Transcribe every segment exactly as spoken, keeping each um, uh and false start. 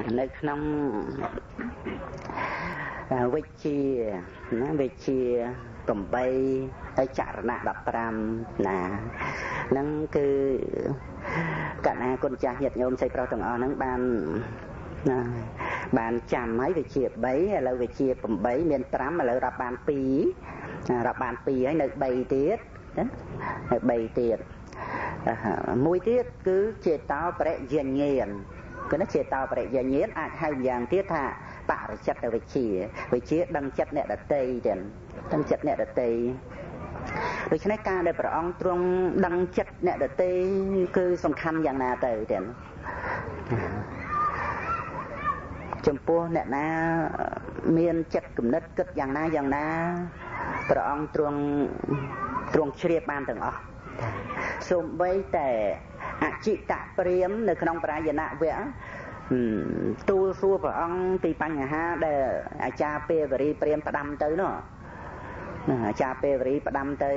ในขนมวิชีนะวิชีต่อไปไอจารณะดับปรามนะนั่นคือการงานคนจ่าเหตุโยมใส่เปล่าต่างอ่อนนั่งบานนะบานจำให้วิชีใบแล้ววิชีต่อไปเมียนปรามมาแล้วรับบานปีรับบานปีให้ในใบเตี้ยนะในใบเตี้ยมวยเตี้ยคือเจตาวประเย็นเงียนก็นั่นเจตาวประเย็นเงียนอาจให้อย่างเตี้ยท่าปะจัดวิชีวิชีดังจัดเนี่ยดัดเตยเด่นดังจัดเนี่ยดัดเตยโดยเฉพาะการได้ประองตรงดังจัดเนี่ยดัดเตยคือสำคัญอย่างนาเตยเด่นจมปัวเนี่ยนะเมียนจัดกลุ่มนัดกิดอย่างนาอย่างนาประองตรงตรงเชียบานต่างออกสมไว้แต่อาจิตะเปรียมในขนมปรายณะเวะตูซัวพระองค์ปีปัญหาเดออาจารย์เปรรีเปรียมประดำเตอเนาะอาจารย์เปรรีประดำเตอ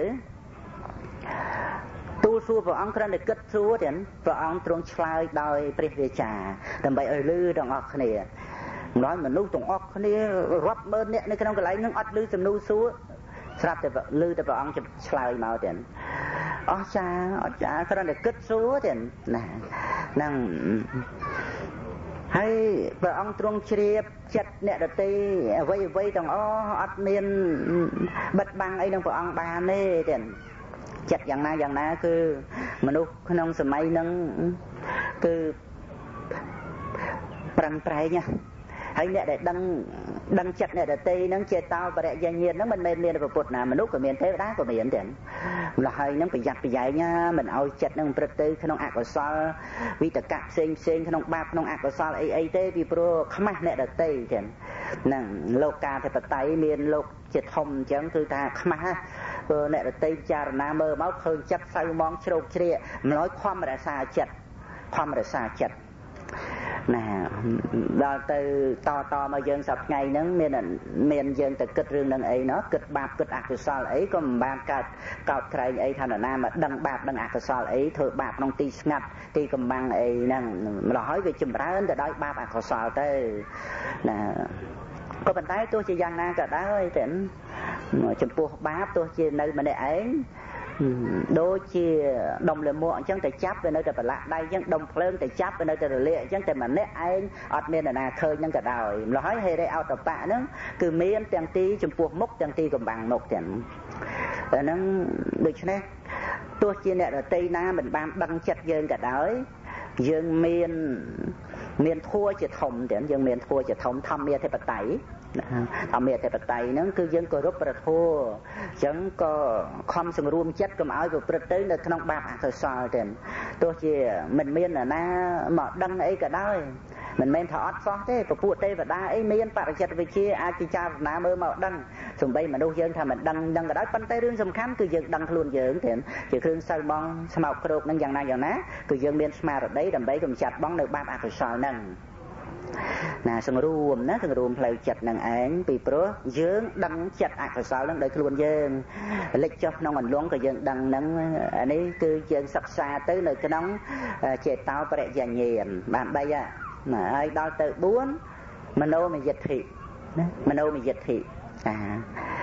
ตูซัวพระองค์ครั้งเด็กกิดซัวเห็นพระองค์ตรงชลายโดยเปรียบจ่าแต่ใบเอลือตรงออกเนี่ยน้อยเหมือนลูกตรงออกเนี่ยรับเมินเนี่ยในขนมกระไรนึงอัดลือจำนูซัวสลับแต่ลือแต่พระองค์จะชลายมาเห็นอ๋อจ้าอ๋อจ้าครั้งเด็กกิดซัวเห็นนะนั่งให้พระองค์ตรงเชียบจัดเนี่ยดตีไว้ไว้ตรงอ๋ออัดเมียนบัดบังไอ้ตรงพระองค์บานนี่เด่นจัดอย่างนั้นอย่างนั้นคือมนุษย์ขนมสมัยนั้นคือปรังไตรเนี่ยให้เนี่ยได้ดังดังจัดเนี่ยดตีนั้นเจตาวประเดี๋ยวเย็นนั้นมันเมียนเมียนประปุตนะมนุษย์กับเมียนเทวดากับเมียนเด่นlà hay nó bị giặt bị dạy nha mình ao chặt nó bật tới cái nông ác của sao vì tất cả sen sen cái nông bạc nông ác của sao ấy ấy thế vì pro không ai nè được tây thì nè loca thì bật tay miền lục chật hồng chẳng từ ta không ai nè được tây cha nam mơ máu khơi chắc say mong trâu chia nói khoa mà đã xa chặt khoa mà đã xa chặt nè đó từ to to mà dân sập ngày nó miền miền dân từ kịch rương đằng ấy nó kịch bạc kịch ác của sao ấy có bàn cát cọt cây ấy thằng nam mà đằng bạc đằng ác của sao ấy thừa bạc nông ti ngặt ti cầm băng ấy nè mà hỏi về chùm ra đến từ đó bạc ác của sao tới nè có bàn tay tôi chỉ dàn na cả đá ơi tỉnh chùm pua báp tôi chỉ nơi mà để ấy đôi chia đồng lệ muộn chẳng thể chấp về nơi để lại đây chẳng đồng phơn thể chấp về nơi để lệ chẳng thể mà nét anh ọt miền là khơi nhưng cả đời nói hay đây ao tập tạ nữa cứ miền tiền ti chùm buộc mốc tiền ti còn bằng một tiền và nó được chứ này tôi chia nè là tây nam mình ban đăng chặt dương cả đời dương miền miền thua chỉ thòng tiền dương miền thua chỉ thòng thăm miền thế bật tẩy thầm miệt thì bật tay nó cứ dân có rút bật thua chẳng có không sừng ruộng chết cầm áo của bật tới là không bạc thời sao tiền tôi chỉ mình miên là na mà đăng ấy cả đó mình men thọ xót thế và phụ tê và đa ấy miên bạc chết về chia ai chỉ cha na mơ mà đăng sùng bay mà đâu dân thà mình đăng đăng cái đó bắn tay rương sầm khám cứ dân đăng luôn dân tiền chỉ khương sao bong sao màu cột năng dạng này dạng ná cứ dân miên smart ở đấy đầm đấy cầm chặt bóng được bạc thời sao năng nè sừng ruộng nó sừng ruộng phải chặt nàng án vì pro dướng đăng chặt ác phải sao lắm để luôn dơn lịch cho nó mình luôn cái dơn đăng nắng anh ấy cứ dơn sắp xa tới nơi cái nóng chè tao phải dàn nhiền bạn bây à mà ai đo tự bốn mà nô mình dịch thị mà nô mình dịch thị à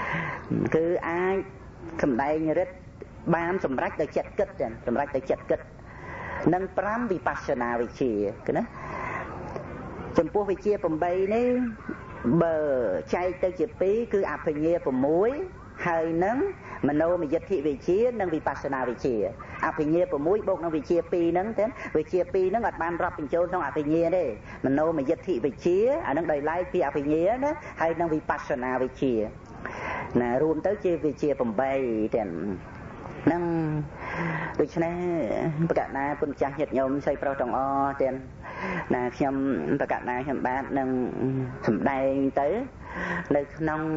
cứ ai cầm đây như rất bám sầm rách để chặt cất rồi sầm rách để chặt cất nâng pram vipassana vì chỉ cái đóจำพวกวิเชียผมใบนี่เบอร์ใจเตจิปีคืออภิญญาผมมุ้ยเฮยนั้นมโนมียติวิเชียนั่งวิปัสสนาวิเชียอภิญญาผมมุ้ยบอกนั่งวิเชียปีนั้นเต้นวิเชียปีนั้นอัดบานรับเป็นโจรต้องอภิญญาได้มโนมียติวิเชียอันนั้นได้ไล่ปีอภิญญานะเฮยนั่งวิปัสสนาวิเชียนะรวมtớiชีวิเชียผมใบเต้นนั่งโดยเฉพาะประกาศนาปุญจาเหตุโยมใส่เปล่าตองอ้อเต้นนะเพียงประกาศนายเพียงบ้านนั่งสมได้เต๋อเลยน้อง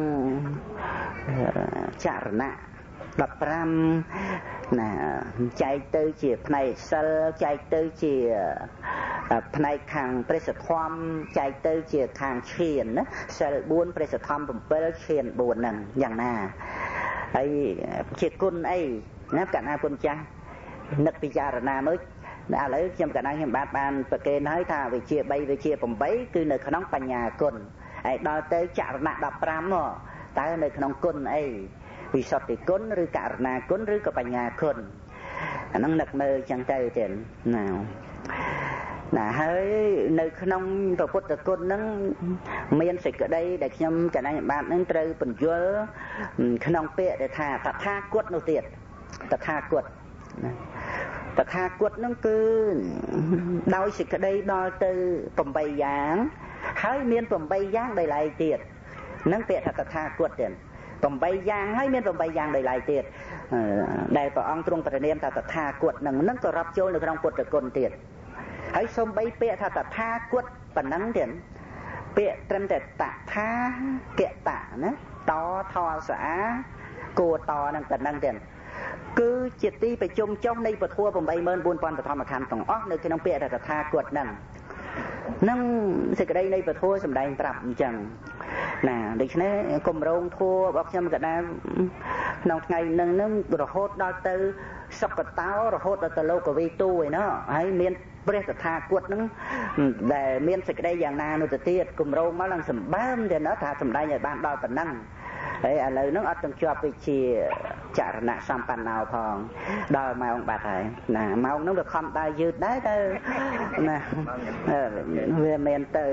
จารณะดับรำนะใจเต๋อเจียบในเซลใจเต๋อเจียบในคางประสิทธิ์ความใจเต๋อเจียคางเชียนนะเซลบุญประสิทธิ์ความผมเปิลเชียนบุญนั่งอย่างน่าไอ้เจียกุลไอ้นับกันนาปุญจานึกพิจารณาเมื่อឥឡូវខ្ញុំកណ្ដាលខ្ញុំបាទបានប្រកេនហើយថាវិជាបីវិជាប្រាំបីគឺនៅក្នុងបញ្ញាគុណហើយដល់ទៅចរណៈដប់ប្រាំមកតើនៅក្នុងគុណអីវិសុទ្ធិគុណឬករណាគុណឬក៏បញ្ញាគុណអាហ្នឹងនឹកមើលចឹងទៅទៀតណាណាហើយនៅក្នុងព្រះពុទ្ធគុណហ្នឹងមានសេចក្តីដែលខ្ញុំកណ្ដាលបាទហ្នឹងត្រូវបញ្យល់ក្នុងពាក្យដែលថាតថាគតនោះទៀតតថាគតតថាគតហ្នឹងគឺដោយសេចក្តីដល់ទៅប្រាំបីយ៉ាងហើយមានប្រាំបីយ៉ាងដោយឡែកទៀតហ្នឹងពាក្យថាតថាគតទៀតប្រាំបីយ៉ាងហើយមានប្រាំបីយ៉ាងដោយឡែកទៀតដែលព្រះអង្គទ្រង់ប្រទានថាតថាគតហ្នឹងហ្នឹងក៏រាប់ចូលនៅក្នុងពុទ្ធគុណទៀតហើយសូម្បីពាក្យថាតថាគតប៉ុណ្ណឹងទៀតពាក្យត្រឹមតែតថាគតៈណាតថស្អាគួរតហ្នឹងប៉ុណ្ណឹងទៀតគឺជាទីប្រជុំចុះនៃពធัวeight four thousandបឋមខណ្ឌទាំងអស់នៅក្នុងពាក្យតថាគតហ្នឹងនឹងសេចក្តីនៃពធัวសម្ដែងប្រាប់អញ្ចឹងណាដូច្នេះគម្រោងធัวរបស់ខ្ញុំក៏ដែរក្នុងថ្ងៃហ្នឹងហ្នឹងរហូតដល់ទៅសុគតោរហូតដល់ទៅលោកវិទូឯណោះហើយមានព្រះតថាគតហ្នឹងដែលមានសេចក្តីយ៉ាងណានោះទៅទៀតគម្រោងមកឡើងសម្បើមទេណាថាសម្ដែងឲ្យបានដល់ប៉ុណ្ណឹងហើយឥឡូវហ្នឹងអត់ទាំងជាប់វិជាចរណៈសម្បណ្ណោផងដល់ម៉ោងបាត់ហើយណាម៉ោងហ្នឹងវាខំដើរយឺតដែរទៅណាវាមានទៅ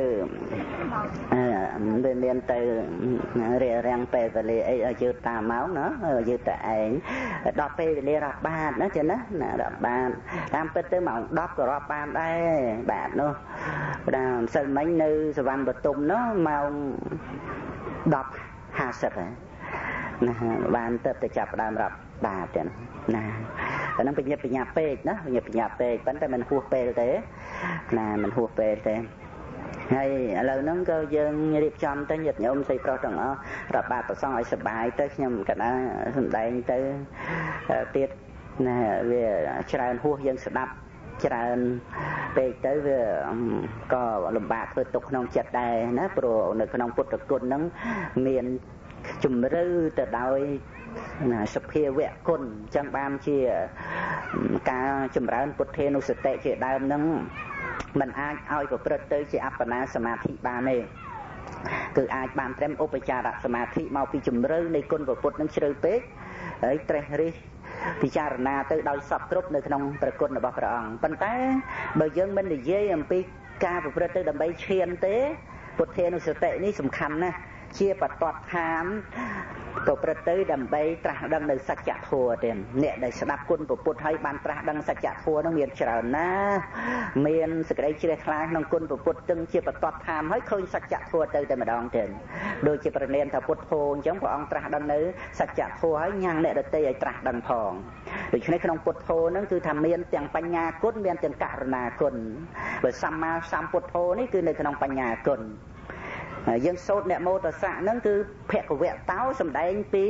វាមានទៅរារាំងពេលវេលាអីឲ្យយឺតតាមម៉ោងណាយឺតតែឯងដល់ពេលវេលារាប់បាតណាចឹងណាណារាប់បាតតាមពិតទៅម៉ោងtenក៏រាប់បានដែរបាទនោះដល់សិលមិញនៅសវណ្ណបតុមនោះម៉ោងtenห้าสิบណាបានទៅទៅចាប់ដើមរាប់បាតទៀតណាតែនឹងបញ្ញាបញ្ញាពេកណាបញ្ញាបញ្ញាពេកប៉ុន្តែមិនហួសពេលទេណាមិនហួសពេលទេហើយឥឡូវហ្នឹងក៏យើងរៀបចំទៅញាតិញោមស្រីប្រុសទាំងអស់រាប់បាតប្រសងឲ្យសប្បាយទៅខ្ញុំក៏ដែរសម្ដែងទៅទៀតណាវាច្រើនហួសយើងស្ដាប់ច្រើនពេកទៅវាក៏លំបាកធ្វើទុកក្នុងចិត្តដែរណាព្រោះនៅក្នុងពុទ្ធគុណហ្នឹងមានជំរឿទៅដោយសភាវៈគុណអញ្ចឹងបានជាការចម្រើនពុទ្ធានុសតិជាដើមហ្នឹងมันអាចឲ្យប្រព្រឹត្តទៅជាអបណាសមាធិបានទេគឺអាចបានត្រឹមឧបចារសមាធិមកពីជំរឿនៃគុណពុទ្ធនឹងជ្រៅពេកហើយត្រេះរិះពិចារណាទៅដោយសពគ្រប់នៅក្នុងព្រះគុណរបស់ព្រះអង្គប៉ុន្តែបើយើងមិននិយាយអំពីការប្រព្រឹត្តទៅដើម្បីឈានទេពុទ្ធានុសតិនេះសំខាន់ណាស់ជាបតតឋានប្រព្រឹត្តទៅដើម្បីត្រាស់ដឹងនៅសច្ចធម៌ទៀតអ្នកដែលស្ដាប់គុណពុទ្ធហើយបានត្រាស់ដឹងសច្ចធម៌នឹងមានច្រើនណាស់មានសេចក្តីជ្រះថ្លាក្នុងគុណពុទ្ធទាំងជាបតតឋានហើយឃើញសច្ចធម៌ទៅតែម្ដងទៀតដូចជាប្រណិនថាពុទ្ធោអញ្ចឹងព្រះអង្គត្រាស់ដឹងនៅសច្ចធម៌ហើយញ៉ាំងអ្នកដទៃឲ្យត្រាស់ដឹងផងដូច្នេះក្នុងពុទ្ធោហ្នឹងគឺថាមានទាំងបញ្ញាគុណមានទាំងករណាគុណបើសម្មាសម្ពុទ្ធោនេះគឺនៅក្នុងបញ្ញាគុណយើងសូត្រអ្នកមោទសៈហ្នឹងគឺភគវៈតោសម្ដែងពី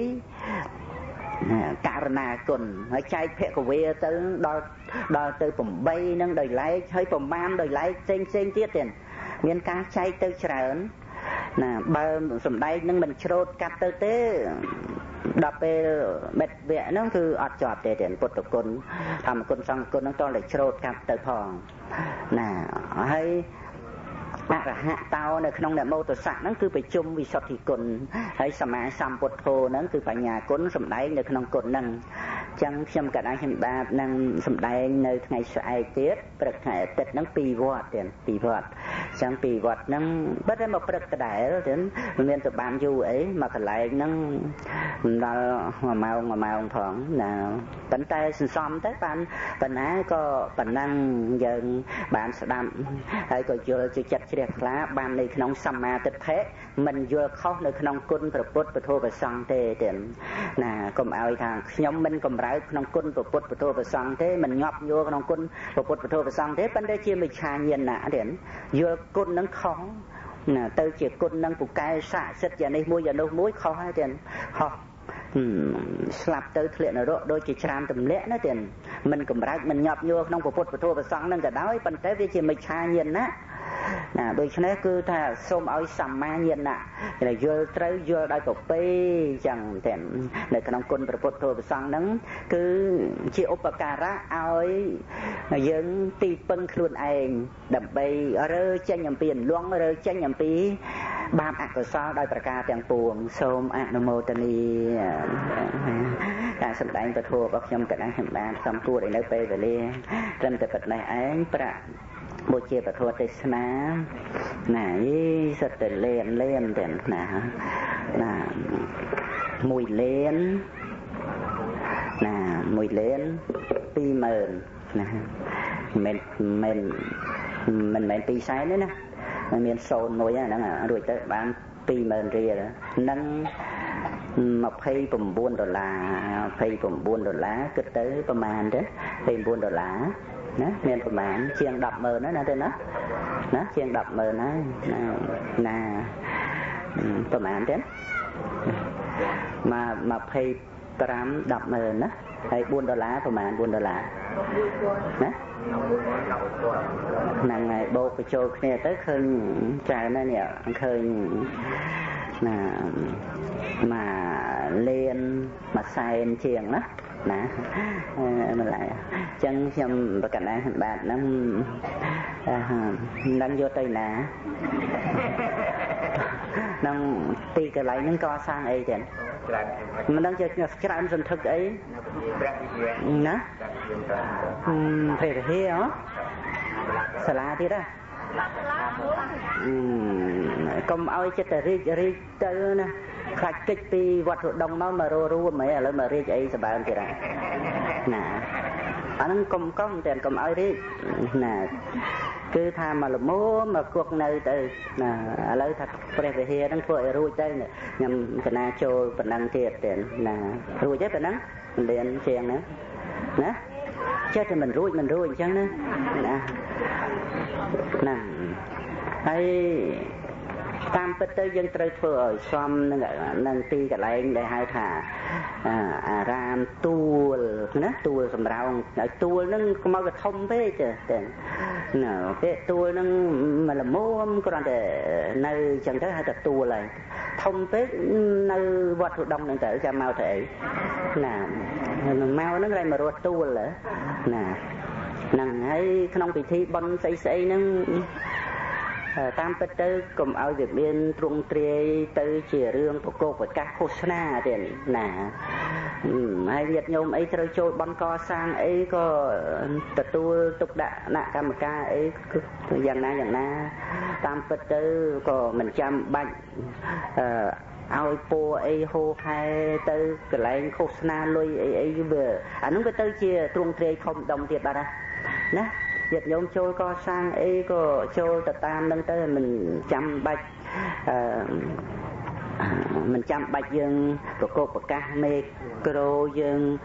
ករណាគុណហើយចែកភគវេទៅដល់ដល់ទៅeightហ្នឹងដោយឡែកហើយប្រមាណដោយឡែកផ្សេងផ្សេងទៀតទៀតមានការចែកទៅច្រើនណាបើសម្ដែងហ្នឹងមិនច្រូតកាត់ទៅទេដល់ពេលមេត្តវៈហ្នឹងគឺអត់ជាប់ទេទៀតពុទ្ធគុណធម្មគុណសង្ឃគុណហ្នឹងតតែច្រូតកាត់ទៅផងណាហើយអរហតោនៅក្នុងអ្នកមោទសៈហ្នឹងគឺប្រជុំវិសុទ្ធិគុណហើយសមាសម្ពុទ្ធោហ្នឹងគឺបញ្ញាគុណសម្ដែងនៅក្នុងគុណហ្នឹងអញ្ចឹងខ្ញុំក៏អាចខ្ញុំបាទនឹងសម្ដែងនៅថ្ងៃស្អែកទៀតព្រឹកថ្ងៃអាទិត្យហ្នឹងពីរវត្តទៀតពីរវត្តអញ្ចឹងពីរវត្តហ្នឹងបើតែមកព្រឹកដដែលទៀតមិនមានទៅបានយូរអីមកកន្លែងហ្នឹងដល់មួយម៉ោងមួយម៉ោងផងណាប៉ុន្តែសន្សំទៅបានប៉ុណ្ណាក៏ប៉ុណ្ណឹងយើងបានស្ដាប់ហើយក៏យល់ជាចិត្តជ្រះថ្លាបាននៅក្នុងសម្មាទិដ្ឋិមិនយល់ខុសនៅក្នុងគុណព្រះពុទ្ធពធព្រះសង្ឃទេទៀតណាកុំឲ្យថាខ្ញុំមិនកំរើកក្នុងគុណព្រះពុទ្ធពធព្រះសង្ឃទេមិនញាប់ញ័រក្នុងគុណព្រះពុទ្ធពធព្រះសង្ឃទេប៉ុន្តែជាមិច្ឆាញាណៈទៀតយល់គុណនឹងខុសណាទៅជាគុណនឹងពូកែស័ក្តិសិទ្ធិយ៉ាងនេះមួយយ៉ាងនោះមួយខុសហើយទៀតខុសស្លាប់ទៅធ្លាក់នរកដូចជាច្រានទម្លាក់ណាទៀតមិនកំរើកមិនញាប់ញ័រក្នុងព្រះពុទ្ធពធព្រះសង្ឃនឹងក៏ដោយប៉ុន្តែវាជាមិច្ឆាញាណៈ nè đôi khi cứ ta xôm ơi sầm ma nhiên nè là vô tới vô đây cột pi chẳng thèm để cái nông quân bật thôi sang nắng cứ chịu upakara ơi dân ti pưng luôn anh đập bay rơi tranh nhầm tiền luống rơi tranh nhầm pi ba ạc của sao đây bạc ca tiếng buồn xôm ạc nô taniการแสดงประทัวบอกยมกันนะเห็นบ้านสามตัวได้เลยไปไปเลยเริ่มแต่ปัจจัยไอ้ประโบเชียประทัวเตสนาหน่ายี่สเตเลนเล่นเด่นหน่าหน่ามุยเลนหน่ามุยเลนปีเมินนะเมนเมนมันเมนปีไซน์นี่นะมันเมียนโซนมวยนั่นอ่ะรวยเตะบ้านปีเมินเรียนั่งมาเพย์ผมบุญดอลลาร์เพย์ผมบุญดอลลาร์ก็เตะประมาณเด้อเพย์บุญดอลลาร์นะเมียนประมาณเชียงดับเมินนะนะเด้อนะนะเชียงดับเมินนะนะประมาณเด้อมามาเพย์ตรามดับเมินนะให้บุญดอลลาร์ประมาณบุญดอลลาร์นะนั่งไงโบกไปโจกเนี่ยเตะเคยใจนั่นเนี่ยเคยน่ะมาเรียนมาใส่เชียงนะนะมันlại chân trong bậc cảnh này bạn nó đang vô tay nè nó ti cái lại nó co sang ấy chứ mình đang chơi cái đám dân thực ấy nè phải phải hiểu đó sả lá thế đó công ơi chết từ ri ri từ nè khai kích pi vật đồng nó mà ru ru mấy là mà ri ấy sẽ bàn thế này nè anh công công tiền công ơi đi nè cứ tham mà là múa mà cuộc nơi từ nè lấy thật phải hiểu đang vội ru chơi nè nhằm cái na cho phần năng thiệt tiền nè ru chết phần năng liền chuyện nữa nè chết thì mình ru mình ru chẳng nữa nè nè hay tam bát tới dân trời phơi ở xóm nâng ti cái này để hai thả à ram tu nè tu sầm rau tu nó mau cái thông thế chứ nè cái tu nó mà là mua còn để nơi chẳng thấy hai tập tu lại thông thế nơi vật thụ đông này tới cho mau thể nè mau nó đây mà ruột tu là nè nè hay không bị thi bắn xây xây nó tam bát tới cùng ao việc biên trung triê tới chỉ riêng của cô của các cô na tiền nè hay Việt nhôm ấy chơi chơi bắn co sang ấy có tập tu tục đạ nạ cam ca ấy dạng na dạng na tam bát tới có mình chăm bệnh ao po ấy hô hai tới cái lại cô na lôi ấy ấy vừa anh nó cái tới chia trung triê không đồng thiệt bà ra nè Việt nhôm trôi co sang ấy có trôi tập tam nâng tới mình chăm bạch mình chăm bạch dương của cô của ca mê cro dương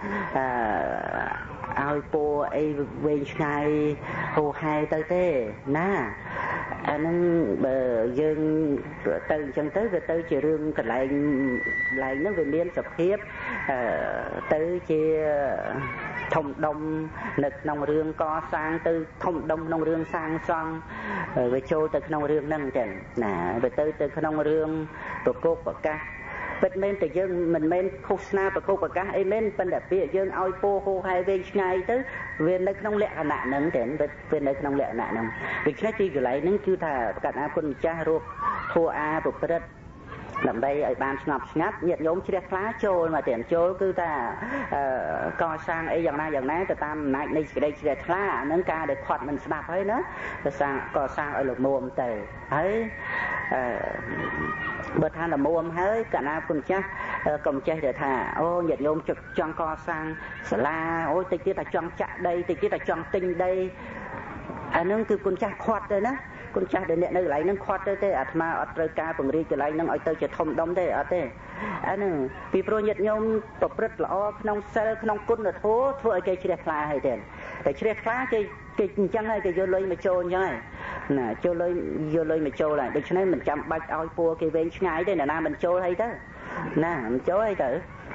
ao po ấy về ngày hồ hai tới thế na anh bờ dương từ chân tới về tới chiều rương cái lại lại nó về miền sập hiếp tới chia thông đông nực nông rương co sang từ thông đông nông rương sang xong về châu từ nông rương nâng trần nè về tới từ nông rương của cô của ca bên men từ dương mình men khúc na của cô của ca ấy men bên đẹp phía dương ao po hô hai bên ngày tới về nơi nông lẹ nạn nâng trần về nơi nông lẹ nạn nâng vì cái gì cái lại nâng chưa thà cả na quân cha ruột thua a của đất làm đây ở ban ngọc ngắt nhiệt nhóm chia khá trôi mà tiền trôi cứ ta co sang ấy dạng này dạng này từ tam này đây đây chia khá nâng ca để khoát mình đạp ấy nữa sang co sang ở lục muộm tề ấy bật than là muộm ấy cả na cùng chắc cầm chơi để thà ô nhiệt nhóm trực chọn co sang la ôi tịch kia ta chọn chạ đây tịch kia ta chọn tinh đây anh nâng cứ cùng chắc khoát đây đó con cha để nè nơi lại nâng khoát tới thế à mà ở trời ca bằng ri cái lại nâng ở tới chỉ thông đông thế ở thế anh vì pro nhiệt nhôm tập rất là nông xe nông côn là thố thua ở cái chia pha hay tiền cái chia pha cái cái chẳng hay cái vô lôi mà trôi như này nè trôi lôi vô lôi mà trôi lại để cho nên mình chăm bạch ao pua cái bên ngay đây là nam mình trôi hay đó nè mình trôi hay tử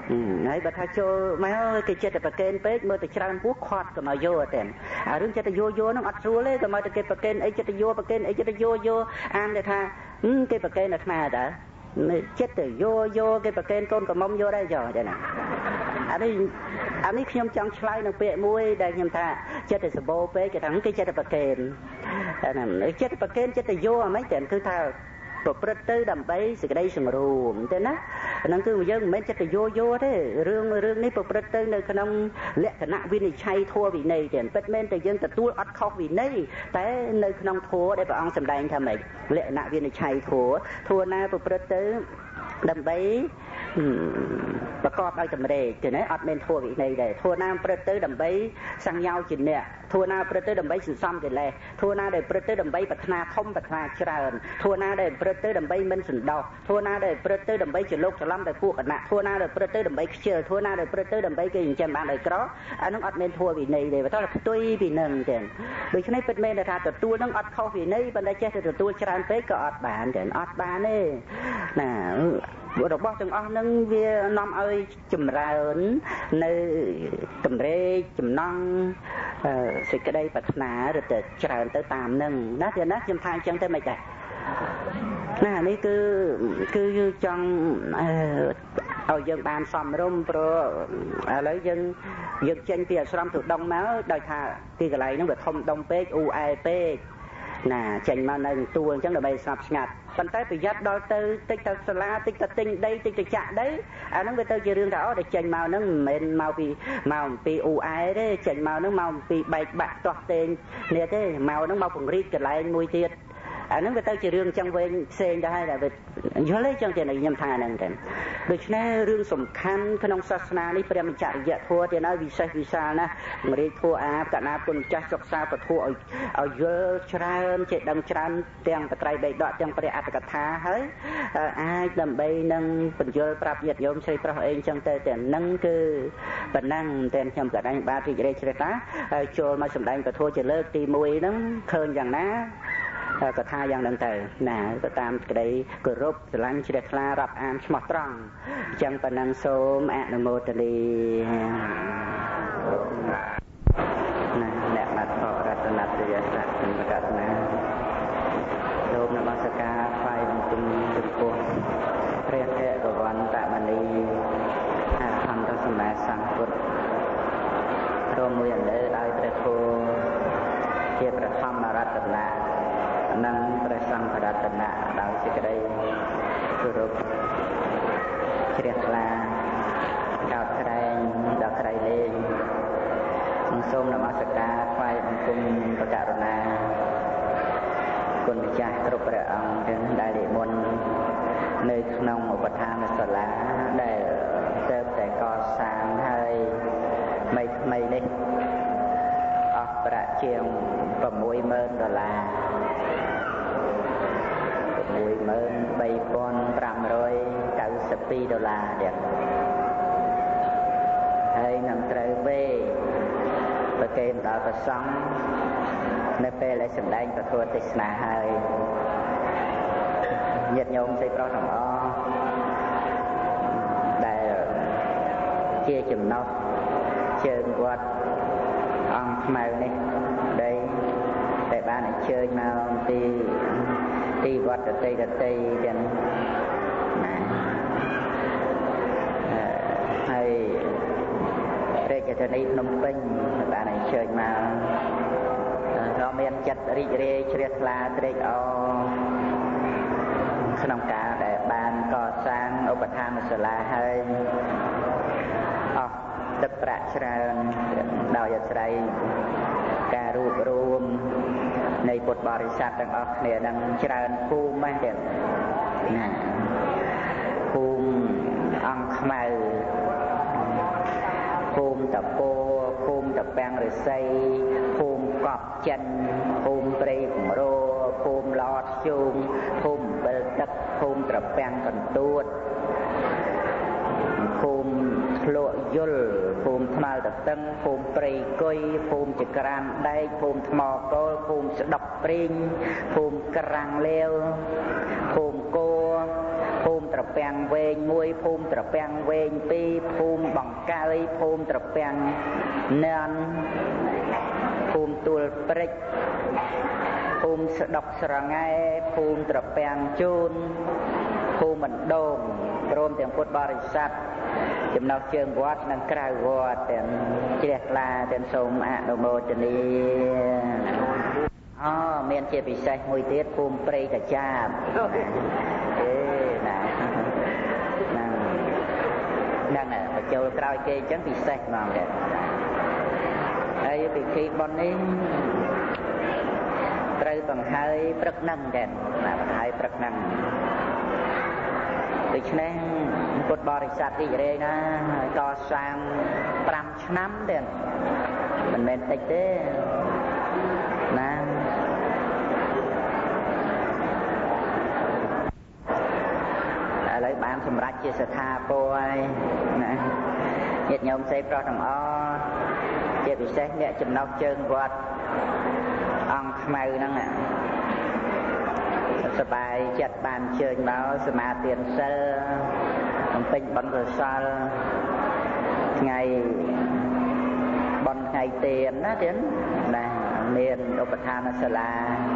ហើយបើថាចូលមកគេចិត្តតែប្រកេនពេកមើលទៅច្រើនពោះខាត់ក៏មកយកតែអារឿងចិត្តយោយោហ្នឹងអត់ស្រួលទេក៏មកតែគេប្រកេនអីចិត្តយោប្រកេនអីចិត្តយោយោអានតែថាគេប្រកេនអាត្មាតើចិត្តទៅយោយោគេប្រកេនកូនកំមុំយកដែរចុះចឹងណាអានេះអានេះខ្ញុំចង់ឆ្លើយនឹងពាក្យមួយដែលខ្ញុំថាចិត្តទៅសបោពេកគេថាគេចិត្តទៅប្រកេនចិត្តប្រកេនចិត្តទៅយោអាម៉េចតែគឺថាប្រព្រឹត្តទៅដើម្បីសេចក្តីសង្រួមទេណាហ្នឹងគឺយើងមិនមែនចិត្តទៅយោយោទេរឿងរឿងនេះប្រព្រឹត្តទៅនៅក្នុងលក្ខណៈវិនិច្ឆ័យធម៌វិន័យទេពិតមែនតែយើងទទួលអត់ខុសវិន័យតែនៅក្នុងធម៌ដែលព្រះអង្គសម្ដែងថាម៉េចលក្ខណៈវិនិច្ឆ័យធម៌ធម៌ណាប្រព្រឹត្តទៅដើម្បីប្រកបដោយតម្រេចទេណាអត់មានធម៌វិន័យដែរធម៌ណាប្រព្រឹត្តទៅដើម្បីសង្យោជាអ្នកធម៌ណាប្រព្រឹត្តទៅដើម្បីសន្សំកិលេសធម៌ណាដែលប្រព្រឹត្តទៅដើម្បីប្រាថ្នាធំប្រាថ្នាច្រើនធម៌ណាដែលប្រព្រឹត្តទៅដើម្បីមិនសន្តោសធម៌ណាដែលប្រព្រឹត្តទៅដើម្បីជាលោកច្រឡំតែពួកគណៈធម៌ណាដែលប្រព្រឹត្តទៅដើម្បីខ្ជិលធម៌ណាដែលប្រព្រឹត្តទៅដើម្បីគេចិញ្ចឹមបានដោយក្រអានឹងអត់មានធម៌វិន័យទេបើតើផ្ទុយពីនឹងទេដូច្នេះពិតមែនថាទទួលនឹងអត់ខុសវិន័យប៉ុន្តែចេះតែទទួលច្រើនពេកក៏អត់បានទេអត់បានទេណារបស់ទាំងអស់នឹងវានាំឲ្យចម្រើននៅតម្រេចចំណង់សេចក្តីប្រាថ្នាឬទៅច្រើនទៅតាមនឹងណាទេណាខ្ញុំថាអញ្ចឹងទៅមិនដែរណានេះគឺគឺចង់ឲ្យយើងបានសំរុំព្រោះឥឡូវយើងយើងចេញពីអាស្រមទៅដងមកដោយថាទីកន្លែងហ្នឹងវាធំដុំពេកអ៊ូអែពេកណាចេញមកនៅទួលអញ្ចឹងដើម្បីស្ងប់ស្ងាត់ប៉ុន្តែប្រយ័ត្នដល់ទៅតិចទៅសាលាតិចទៅទិញដីតិចទៅចាក់ដីអាហ្នឹងវាទៅជារឿងថាអូដែលចេញមកហ្នឹងមិនមែនមកពីមកអំពីអ៊ូអែទេចេញមកហ្នឹងមកអំពីបែកបាក់ទាស់តេងនេះទេមកហ្នឹងមកពង្រីកកន្លែងមួយទៀតអាហ្នឹងវាទៅជារឿងចឹងវិញផ្សេងទៅហើយតែវាយល់ទេចឹងទេខ្ញុំថាហ្នឹងទេដូច្នេះរឿងសំខាន់ក្នុងសាសនានេះព្រះមច្ចរិយធម៌ទៀតហើយវិសេសវិសាលណាស់មរិយធម៌អាបកណាគុណចាស់សិក្សាពធឲ្យឲ្យយល់ច្រើនចេះដឹងច្រើនទាំងបត្រៃបិដកទាំងព្រះអត្តកថាហើយអាចដើម្បីនឹងបញ្យល់ប្រាប់ញាតិញោមស្រីប្រុសអីចឹងទៅតែហ្នឹងគឺប៉ុណ្ណឹងតែខ្ញុំក៏ដែរបាទរីករាយជ្រះតាហើយចូលមកសម្ដែងពធជាលើកទីមួយហ្នឹងឃើញយ៉ាងណាកថាយ៉ាងហ្នឹងទៅណាទៅតាមក្តីគោរពស្រឡាញ់ជ្រះថ្លារាប់អានស្មោះត្រង់អញ្ចឹងប៉ុណ្ណឹងសូមអនុមោទនាណាអ្នកបាត់ខករតនត្រយស័ក្តិសម្បកណាសូមនមស្ការថ្វាយបង្គំចំពោះព្រះតេកវន្តមនីអរហន្តសម្មាសម្ពុទ្ធរួមមួយអលើដោយព្រះគោជាប្រធមរតនៈនិងព្រះសង្ឃរតនៈដោយសេចក្តីគោរពជ្រះថ្លាកោតក្រែងដល់ក្រៃលែងសូមនមស្ការថ្វាយបង្គំប្រករុណាគុណម្ចាស់គ្រប់ព្រះអង្គទាំងដែលនិមន្តនៅក្នុងឧបដ្ឋានសាលាដែលទើបតែកសាងហើយថ្មីថ្មីនេះអស់ប្រាក់ជាងsáu mươi nghìnដុល្លារមួយម៉ឺនបីពាន់ប្រាំរយកៅសិបពីរដុល្លារទៀតហើយនឹងត្រូវវេប្រគេនដល់ព្រះសង្ឃនៅពេលដែលសម្ដែងពធទេសនាហើយញាតិញោមស្រីប្រុសទាំងអស់ដែលជាចំណុះជើងវត្តអង្គខ្មៅនេះដែលតែបានអញ្ជើញមកពីទីវត្តតេតេទាំងណាហើយរាជធានីភ្នំពេញបានអញ្ជើញមកក៏មានចិត្តរីករាយជ្រះថ្លាត្រេកអរក្នុងការដែលបានកសាងឧបដ្ឋានសាលាហើយអស់ទឹកប្រាក់ច្រើនដោយអាស្រ័យការរួបរวมនៃពុទ្ធបរិស័ទទាំងអស់គ្នានឹងច្រើនភូមិហ្នឹងទៀតណាភូមិអង្គខ្មៅភូមិតពោភូមិតពាំងរិស័យភូមិកប់ចិនភូមិព្រៃគម្រោភូមិឡតជូងភូមិបិលទឹកភូមិត្រពាំងកន្ទួតភូមិធ្លក់យល់ភូមិថ្មល់តតឹងភូមិព្រៃគុយភូមិចក្រានដែកភូមិថ្មកលភូមិស្ដុកព្រីងភូមិក្រាំងលាវភូមិគោភូមិត្រត្រពាំងវែងមួយភូមិត្រពាំងវែងពីរភូមិបង្កើយភូមិត្រពាំងណានភូមិទួលព្រិចភូមិស្ដុកស្រងែភូមិត្រពាំងជូនភូមិមណ្ដូងព្រមទាំងពុទ្ធបរិស័ទចំណុចជើងវត្តនិងក្រៅវត្តទាំងជ្រះថ្លាទាំងសូមអនុមោទនាអូមានជាពិសេសមួយទៀតភូមិព្រៃកាចាបអេណាហ្នឹងហ្នឹងបញ្ចូលក្រោយគេអញ្ចឹងពិសេសហ្មងដែរហើយពិធីបុណ្យនេះត្រូវបង្ហើយព្រឹកហ្នឹងដែរណាបង្ហើយព្រឹកហ្នឹងដូច្នេះពុទ្ធបរិស័ទរីករាយណាកសាងប្រាំឆ្នាំទៀតមិនមែនតិចទេណាឥឡូវបានសម្រេចជាស្ថាពរហើយណាញាតិញោមស្រីប្រុសទាំងអស់ជាពិសេសអ្នកចំណុចជើងវត្តអង្គខ្មៅហ្នឹងសប្បាយចិត្តបានជើញមកសមាទានសិលបំពេញបុណ្យកុសលថ្ងៃបុណ្យថ្ងៃទានណាទៀតណាមានឧបធានសាលា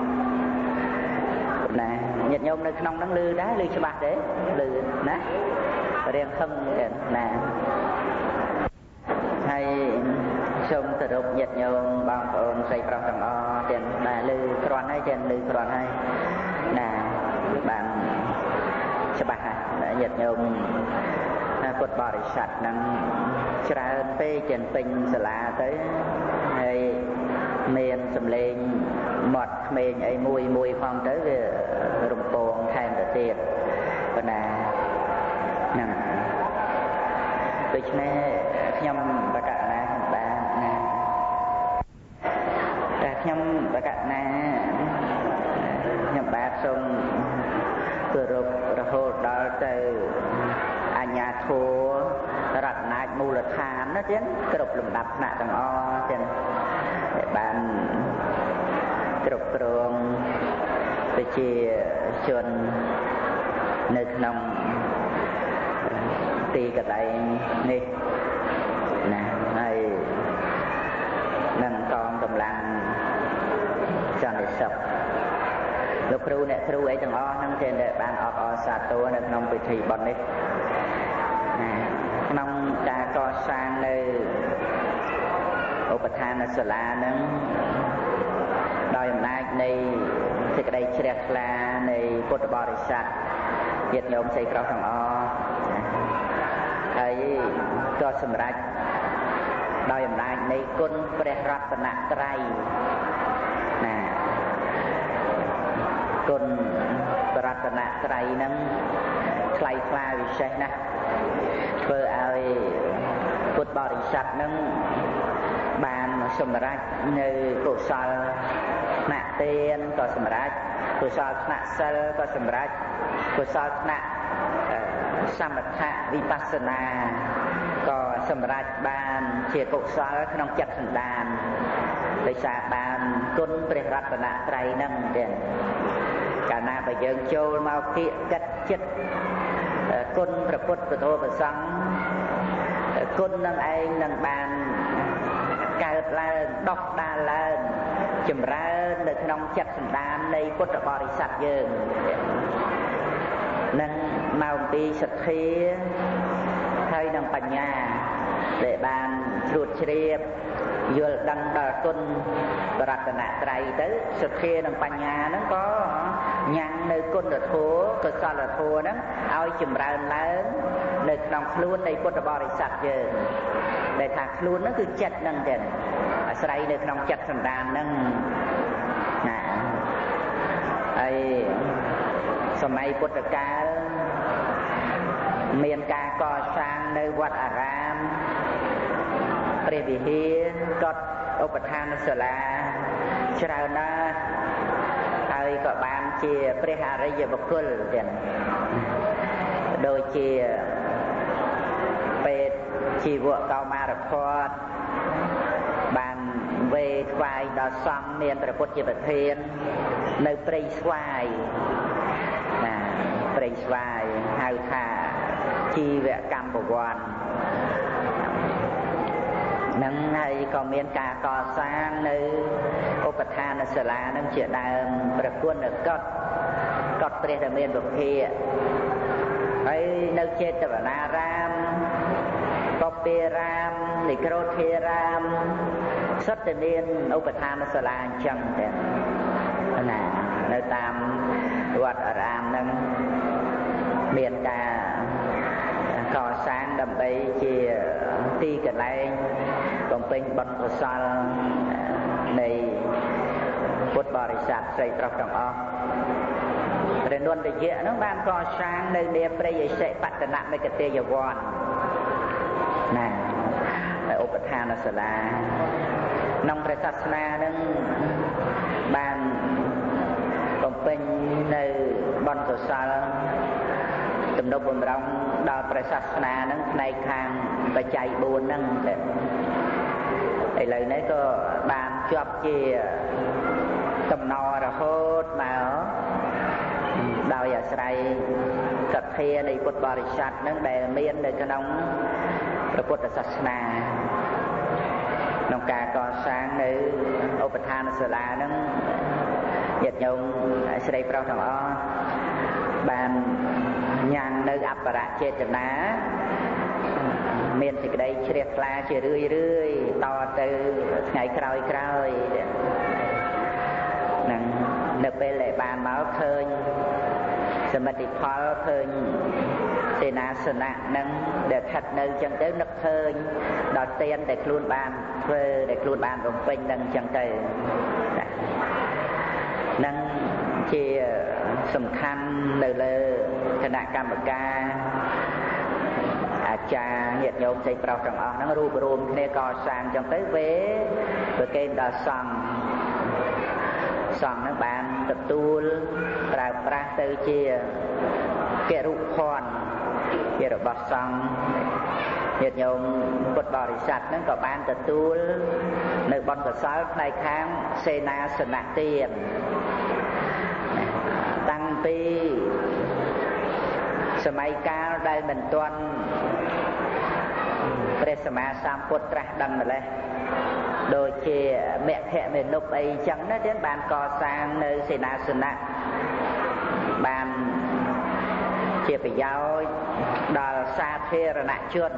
ណាញាតិញោមនៅក្នុងហ្នឹងឮដែរឮច្បាស់ទេឮណារៀងខឹងទៀតណាហើយសូមគោរពញាតិញោមបងប្អូនស្រីប្រុសទាំងអស់ទៀតណាឮគ្រាន់ហើយទៀតឮគ្រាន់ហើយណាបានច្បាស់ហើយញាតិញោមពុទ្ធបរិស័ទនឹងច្រើនពេកចិនពេញសាលាទៅហើយមានសម្លេងមាត់ក្មេងអីមួយមួយផងទៅវារំពងថែមទៅទៀតប៉ុន្តែហ្នឹងដូច្នេះខ្ញុំបកណាបានណាតែខ្ញុំបកណាខ្ញុំបាទសូមគោរពរហូតដល់ទៅអញ្ញាធัวរតនាចមូលដ្ឋានណាទៀតគ្រប់លំដាប់ថ្នាក់ទាំងអស់ទៀតបានគ្រប់គ្រងប្រជាជននៅក្នុងទីកន្លែងនេះណាហើយនឹងកងកម្លាំងសន្តិសុខលោកគ្រូអ្នកគ្រូអីទាំងអស់ហ្នឹងចេះតែបានអបអរសាទរនៅក្នុងពិធីបុណ្យនេះណាក្នុងការកសាងនៅឧបធានសាលាហ្នឹងដោយអំណាចនៃសេចក្តីជ្រះថ្លានៃពុទ្ធបរិស័ទញាតិញោមស្រីប្រុសទាំងអស់ហើយក៏សម្រេចដោយអំណាចនៃគុណព្រះរតនត្រ័យណាគុណព្រះរតនត្រ័យហ្នឹងថ្លៃថ្លាវិសេសណាស់ធ្វើឲ្យពុទ្ធបរិស័ទហ្នឹងបានសម្រេចនៅកុសលថ្នាក់ទានក៏សម្រេចកុសលថ្នាក់សិលក៏សម្រេចកុសលថ្នាក់សមថៈវិបស្សនាក៏សម្រេចបានជាកុសលក្នុងចិត្តសន្តានដោយសារបានគុណព្រះរតនត្រ័យហ្នឹងទៀតកាលណាបើយើងចូលមកគៀកកិត្តចិត្តគុណព្រះពុទ្ធពធព្រះសង្ឃគុណនឹងឯងនឹងបានកើតឡើងដុះដាលឡើងចម្រើននៅក្នុងចិត្តសន្តាននៃពុទ្ធបរិស័ទយើងនឹងមកអំពីសទ្ធាហើយនឹងបញ្ញាដែលបានជ្រួតជ្រាបយល់ដឹងដល់គុណបរតនត្រ័យទៅសទ្ធានិងបញ្ញាហ្នឹងក៏ញ៉ាំងនៅគុណធម៌កុសលធម៌ហ្នឹងឲ្យចម្រើនឡើងនៅក្នុងខ្លួននៃពុទ្ធបរិស័ទយើងដែលថាខ្លួនហ្នឹងគឺចិត្តហ្នឹងទៀតអាស្រ័យនៅក្នុងចិត្តសន្តានហ្នឹងណាហើយសម័យពុទ្ធកាលមានការកសាងនៅវត្តអារាមព្រះវិហារកុដិឧបធានសាលាច្រើនណាស់ហើយក៏បានជាព្រះអរិយបុគ្គលទៀតដូចជាពេទ្យជីវកោមារភ័តបានវេថ្វាយដល់សង្ឃមានព្រះពុទ្ធជាប្រធាននៅព្រៃស្វាយព្រៃស្វាយហៅថាជីវកម្មប្រវត្តិនឹងហើយក៏មានការកសាងនៅឧបដ្ឋានសាលានឹងជាដើមប្រគុណកតកតព្រះរាមាវិភាកហើយនៅចេតវនារាមបពេរាមនិក្រូធារាមសុទ្ធតែមានឧបដ្ឋានសាលាអញ្ចឹងតែណានៅតាមវត្តអារាមនឹងមានការកសាងដើម្បីជាទីកន្លែងបំពេញបុណ្យកុសលនៃពុទ្ធបរិស័ទស្រីប្រុសទាំងអស់ព្រះនន្តយៈនោះបានកសាងនៅនាព្រៃឥសិបតនមិគតិយវត្តណានៅឧបដ្ឋានសាលាក្នុងព្រះសាសនានឹងបានបំពេញនៅបុណ្យកុសលទំនុកបំរុងដល់ព្រះសាសនានឹងផ្នែកខាងបច្ច័យបួនហ្នឹងឥឡូវនេះក៏បានជាប់ជាកំណររហូតមកដោយអាស្រ័យកថានៃពុទ្ធបរិស័ទនឹងដែលមាននៅក្នុងព្រះពុទ្ធសាសនាក្នុងការកសាងនៅឧបដ្ឋានសាលានឹងញាតិញោមស្រីប្រុសទាំងអស់បានញ៉ាំងនៅអបរចេតនាមានសេចក្តីជ្រះថ្លាជារឿយរឿយតទៅថ្ងៃក្រោយក្រោយនឹងនៅពេលដែលបានមកឃើញសមិទ្ធផលឃើញសេនាសនៈនឹងដែលស្ថិតនៅចឹងទៅនឹកឃើញដល់ទានដែលខ្លួនបានធ្វើដែលខ្លួនបានបំពេញនឹងចឹងទៅនឹងជាសំខាន់នៅលើគណៈកម្មការអាចារ្យញាតិញោមស្រីប្រុសទាំងអស់ហ្នឹងរួបរวมគ្នាកសាងចឹងទៅវេប្រកេនដល់សង្ឃសង្ឃហ្នឹងបានទទួលប្រើប្រាស់ទៅជាគរុភ័ណ្ឌជារបស់សង្ឃញាតិញោមពុទ្ធបរិស័ទហ្នឹងក៏បានទទួលនៅបុណ្យកុសលផ្នែកខាងសេនាសនៈទៀតតាំងពីសម័យកាលដែលមិនទាន់ព្រះសម្មាសម្ពុទ្ធត្រាស់ដឹងម្លេះដូចជាមគ្គមេនុបអីចឹងណាទៀតបានកសាងនៅសេនាសនៈបានជាប្រយោជន៍ដល់សាធារណជន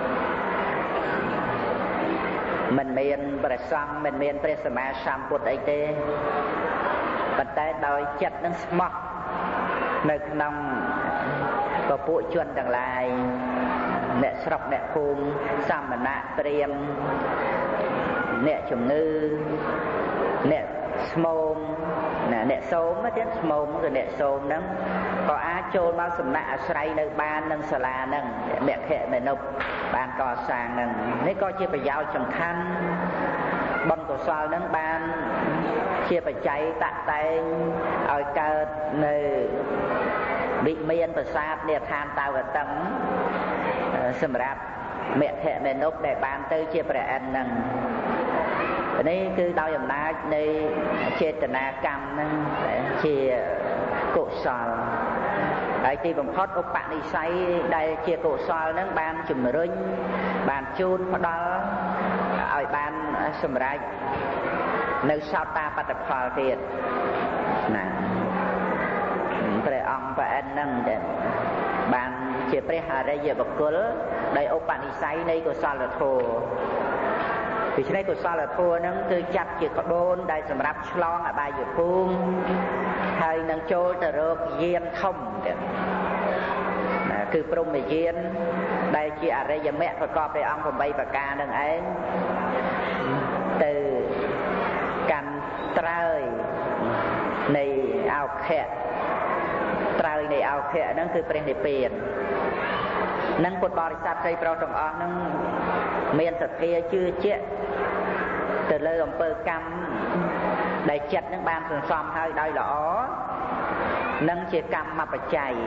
មិនមានព្រះសង្ឃមិនមានព្រះសម្មាសម្ពុទ្ធអីទេប៉ុន្តែដោយចិត្តនឹងស្មោះនៅក្នុងពពួកជនទាំងឡាយអ្នកស្រុកអ្នកភូមិសាមណៈព្រាហ្មណ៍អ្នកជំងឺអ្នកស្មោមអ្នកសូមទៀតស្មោមគឺអ្នកសូមហ្នឹងក៏អាចចូលមកសំណាក់អាស្រ័យនៅបាននឹងសាលាហ្នឹងមគ្គមេនុបបានកសាងហ្នឹងនេះក៏ជាប្រយោជន៍សំខាន់បុណ្យកុសលហ្នឹងបានជាបច្ច័យតាក់តែងឲ្យកើតនៅវិមានប្រាសាទនៃឋានតាវតឹងសម្រាប់មគ្គមេនុបដែលបានទៅជាព្រះអិនហ្នឹងនេះគឺដោយអំណាចនៃចេតនាកម្មហ្នឹងជាកុសលហើយទីបំផុតឧបនិស្ស័យដែលជាកុសលហ្នឹងបានជំរុញបានជូនផ្ដល់ឲ្យបានសម្រេចនៅសោតាបត្តផលទៀតណាព្រះអង្គព្រះអិនហ្នឹងបានជាព្រះអរិយបុគ្គលដោយឧបនិស្ស័យនៃកុសលធម៌ដូច្នេះកុសលធម៌ហ្នឹងគឺចាត់ជាក្បូនដែលសម្រាប់ឆ្លងអបាយភូមិហើយនឹងចូលទៅរកយានធំទៀតណាគឺព្រហ្មយានដែលជាអរិយមគ្គប្រកបដោយអង្គប្រាំប្រការនឹងឯងទៅកាន់ត្រើយនៃអោខៈត្រើយនៃអោខៈហ្នឹងគឺព្រះនិព្វាននឹងពុទ្ធបរិស័ទស្រីប្រុសទាំងអស់ហ្នឹងមានសទ្ធាជឿជាក់ទៅលើអំពើកម្មដែលចិត្តនឹងបានសន្សំហើយដោយល្អនឹងជាកម្មបច្ច័យ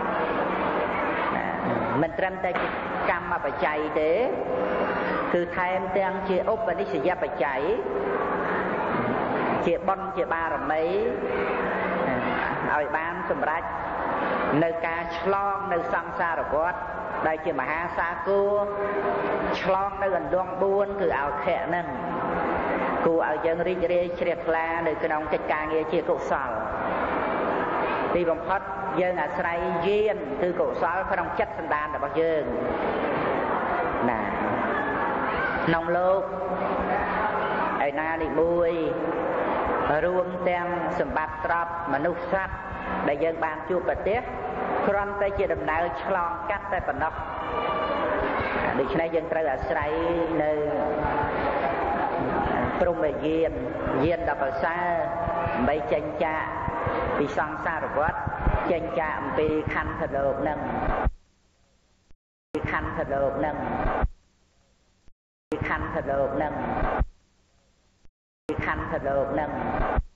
មិនត្រឹមតែជាកម្មបច្ច័យទេគឺថែមទាំងជាឧបនិស្សយបច្ច័យជាបុណ្យជាបារមីឲ្យបានសម្រេចនៅការឆ្លងនៅសង្សារវដ្តដែលជាមហាសាគរឆ្លងនៅអន្លង់បួនគឺអោខៈហ្នឹងគួរឲ្យយើងរីករាយជ្រះថ្លានៅក្នុងកិច្ចការងារជាកុសលទីបំផុតយើងអាស្រ័យយានគឺកុសលក្នុងចិត្តសន្តានរបស់យើងណាក្នុងលោកឯណានេះមួយរួមទាំងសម្បត្តិទ្រព្យមនុស្សសត្វដែលយើងបានជួបប្រទះគ្រាន់តែជាដំណើរឆ្លងកាត់តែប៉ុណ្ណោះដូច្នេះយើងត្រូវអាស្រ័យនៅព្រហ្មយានយានដល់ប្រសើរដើម្បីចេញចាកពីសង្សារវដ្តចេញចាកអំពីខន្ធលោកនឹងពីខន្ធលោកនឹងពីខន្ធលោកនឹងពីខន្ធលោកនឹង